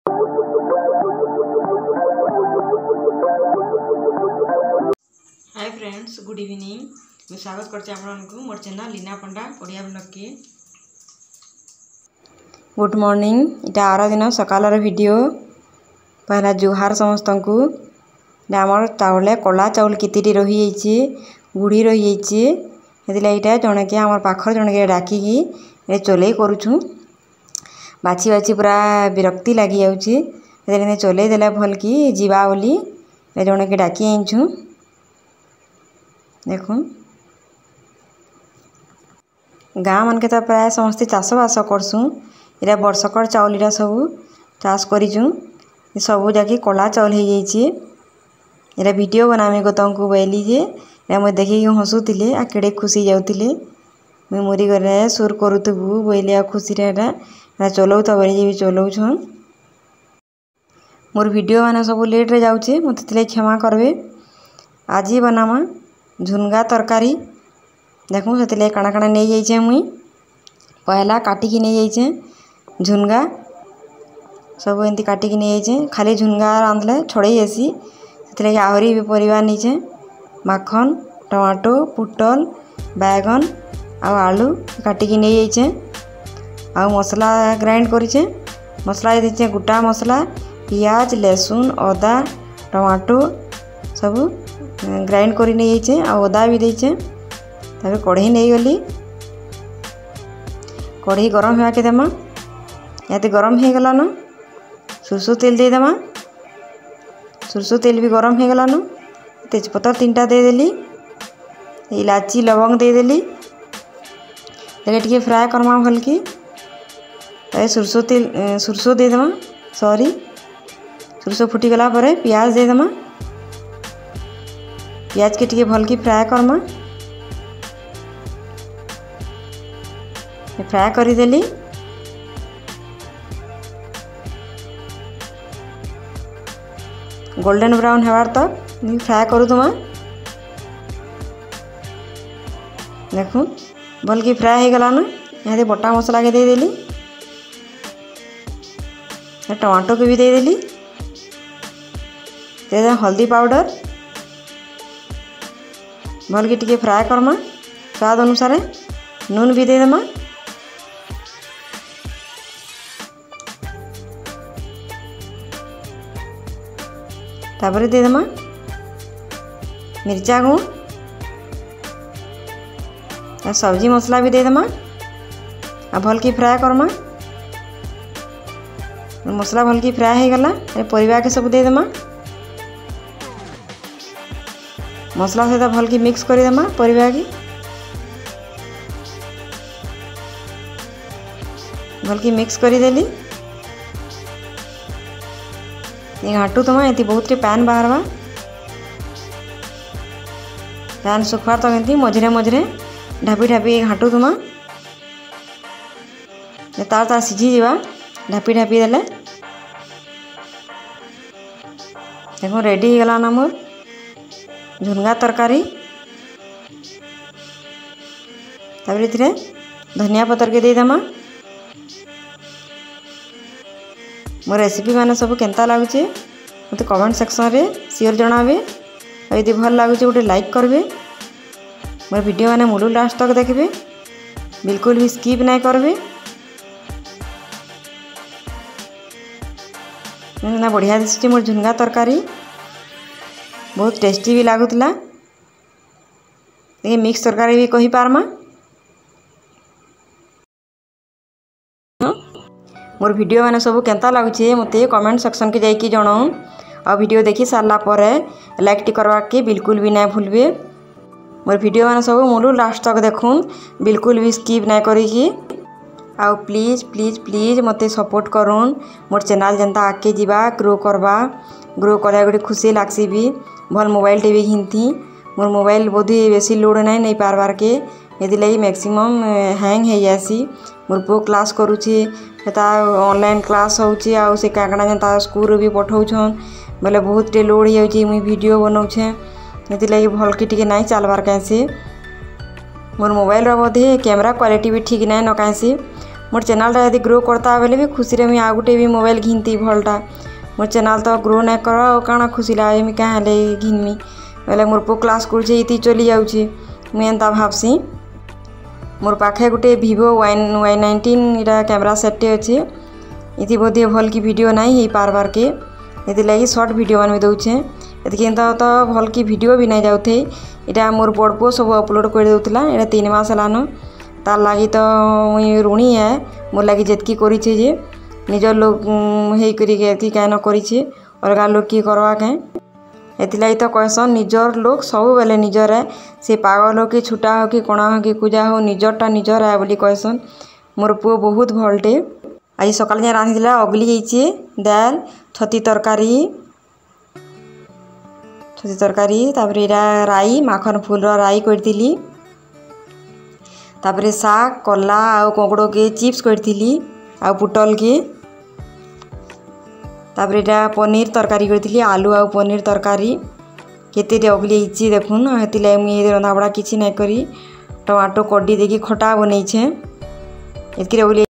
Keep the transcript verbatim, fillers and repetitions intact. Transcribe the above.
Hi friends, good evening. मैं स्वागत करते आपको मोर चैनल लीना पंडा ओडिया ब्लॉग के। Good morning. इटा आर दिन सकालर वीडियो। पहला जुहार समस्त को। आमर चाउल कला चाउल किति रही गुड़ी रही है जड़े के आम पाखर जड़े के डाकिकी चलै करूँ। बाछी बाछी पूरा विरक्ति लगी जाऊँगी चलै देला भल कि जीवा बोली जड़े के डाकी आईछू। देखो गाँ मन के तो प्राय समस्ते चाष बास करसुँ। इरा वर्षकर चाउल इरा सब चाष करूँ। सबू जाकि कला चाउल हो जाइए। इरा वीडियो बनामी को तुमको बोली जे मुझे देखिए हसुले आ केड़े खुशी जाऊे। मुझे मुरी गरे सुर करूबू बोले आ खुशी चलाऊ तो बोली भी चलाऊ छन। मोर वीडियो मैंने सब लेट रे जाऊे मत क्षमा करबे। आज बनामा झुनगा तरकारी। देखूँ से काଣା काଣା नहीं जाइए। मुई पहला काटिकी नहीं जाइए झुनगा सब एमती काटिकी नहीं जाइए। खाली झुनगा रांधले छड़े जासी से आहरी भी परिवार नीचे माखन टमाटो पुटल बैगन आ आलू काटिकी नहीं जाइए। आ मसला ग्राइंड करें। मसला दीचे गोटा मसला पियाज लहसुन अदा टमाटो सब ग्राइंड कर नहीं जाइए। आ अदा भी देचे। तब कढ़ई नहीं गली कढ़ई गरम होगा के देमा। या गरम हो गला न सुरसो तेल दे देमा। सुरसो तेल भी गरम हो गला न तेजपत्ता तीन टा दे देली इलायची लवंग दे देली टे फ्राए करमा भल की। सुरसो तेल सुरसो दे देमा सॉरी सुरसो फुटी गला परे प्याज दे देमा। प्याज के टे भल की फ्राए करमा। फ्राए करदेली गोल्डन ब्राउन होवार तक फ्राए करू तुम। देखो भल की फ्राए हो गला न यहाँ बटा मसला के दे देली टमाटो के भी दे देली दे दे हल्दी पाउडर भल की टिके फ्राए करमा। स्वाद अनुसार नून भी दे देमा। तापर दे देमा मिर्चा गुण सब्जी मसला भी दे देमा। आ भल की फ्राए करमा। मसला भल की फ्राए हो गला परिवा के सब दे देमा। मसला सहित भल की मिक्स कर देमा परिवा की भल की मिक्स कर देली। घाटू तुम ये बहुत पैन बाहरवा पैन सुखवार तो एमती मझे मझे ढापी ढापी घाटू तुम तार तार सीझी जावा ढापी ढापी देले। देखो रेडी हो गला ना मोर झुनगा तरकारी। तब ये धनिया पतर के दे देमा। मो रेसिपी मैंने सब केंता लगुचे मत कमेंट सेक्शन रे सियोर जनाबे। यदि भल लगुचे गोटे लाइक करबे। मोर वीडियो मैंने मूलू लास्ट तक देखबे बिल्कुल भी स्किप नहीं करबे। ना बढ़िया दिशुचे मोर झुनगा तरकारी बहुत टेस्टी भी लगुला। मिक्स तरकारी भी कही पारमा। मोर वीडियो मैंने सब केंता लगुचे मत कमेंट सेक्शन के जाइए जनाऊँ। आ वीडियो देखी सारा पर लाइक टी करवा के बिल्कुल भी नहीं भूलबे। मोर वीडियो मैंने सब मूलू लास्ट तक देखूँ बिल्कुल भी स्किप नहीं करी। आ प्लीज प्लीज प्लीज मत सपोर्ट करूँ। मोर चैनल जनता आगे जावा ग्रो करवा ग्रो करा गोटे खुशी लागसी भी। भल मोबाइल टी भी घिनती मोर मोबाइल बोधी बेसी लोड नहीं नहीं पारबार के ये लगी मैक्सिमम हैंग हो जासी। मोर पो क्लास करुँची ऑनलाइन क्लास होची आ से काकड़ा जनता स्कूल भी पठाऊन बोले बहुत टे लोड हो मुई वीडियो बनाऊे ये लगी भल की टी नहीं चलबार कैसे। मोर मोबाइल बोधे कैमरा क्वालिटी भी ठीक नहीं न कैसे मोर चैनलटा यदि ग्रो करता बेले भी खुशी रे मुई आ गुटे भी मोबाइल घिनती भलटा। मोर चैनल तो ग्रो नहीं कर काଣା खुशी लगे क्या हेले घिनमी बोले मोर पो क्लास कर चली जाऊँगी मुई एंता भावसी। मोर पाखे गुटे वीवो वाइन वाई नाइंटीन इटा कैमरा सेटे अच्छे इति बोधे भल की वीडियो नहीं हो पारबार के ये लगी सर्ट वीडियो मान दौचे ये तो भल की वीडियो भी नहीं जाऊे। इटा मोर बड़ पो सब अपलोड कर दूला ये तीन मास लान तार लगी तो मुई ऋणी है मोर लगी जितकी करी जे निजर लोग हे करी क्या न करी अलग लोग किए करवा के एथिलाई तो कहसन निजर लोग सब बेले निजर है से पागल हो कि छुटा हो कि कणा हो कि पूजा हो निजरटा निजर है बोली कहसन। मोर पुओ बहुत भलटे आज सकाल जाए रांधि अगली जाइए दाल छती तरकारी छती तरकारी तापर इरा राई माखन फूल राई करथिली तापर साग कला आउ कोकड़ो के चिप्स करथिली आउ पुटल के तापर इटा पनीर तरकारी करथिली आलू आउ पनीर तरकारी केते अगली इची देखुन हेतिला मुई रंधा बड़ा किछि नै करी टमाटो कड्डी देकी खटा बनैछे एतकी